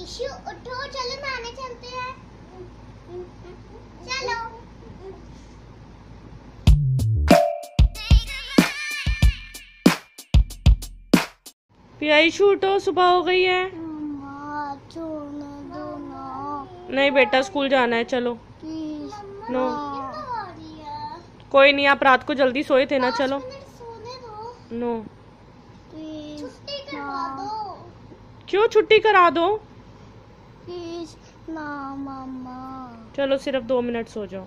Issue उठो, चलो नहाने चलते हैं। चलो। पिया ईशु उठो, सुबह हो गई है। नहीं बेटा, स्कूल जाना है, चलो। नो, कोई नहीं, आप रात को जल्दी सोए थे ना, चलो। नो, छुट्टी करवा दो। क्यों छुट्टी करा दो? प्लीज ना मम्मा। चलो सिर्फ 2 मिनट सो जाओ।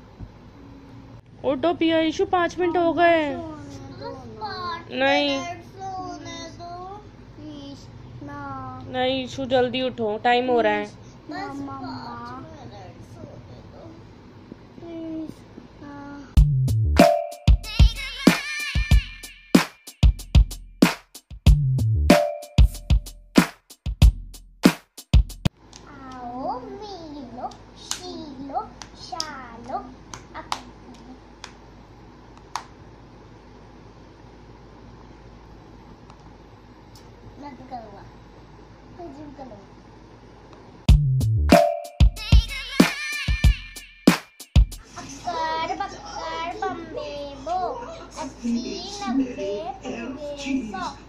उठो पिया ईशु, 5 मिनट हो गए। नहीं नहीं ईशु, जल्दी उठो, टाइम हो रहा है। आओ मीलो शीलो शालो मैं तो करूँगा, मैं जिम करूँगा। अक्कर बक्कर बम्बे बो 80 90 100